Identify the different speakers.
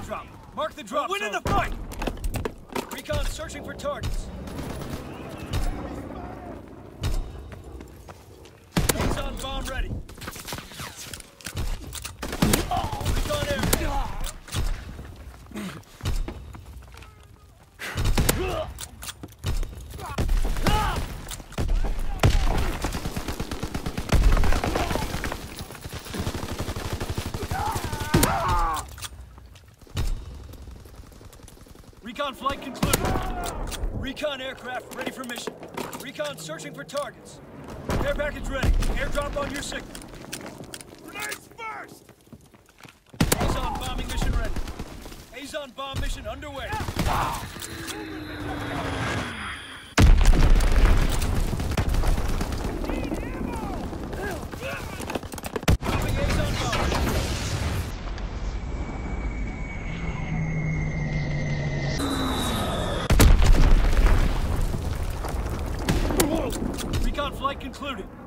Speaker 1: airdrop. Mark the drop.
Speaker 2: We're winning the fight.
Speaker 1: Recon searching for targets. Recon bomb ready. Recon air. Recon flight concluded. Recon aircraft ready for mission. Recon searching for targets. Air package ready. Airdrop on your signal.
Speaker 2: Grenades first!
Speaker 1: Azon bombing mission ready. Azon bomb mission underway. Dropping Azon bomb. Recon flight concluded.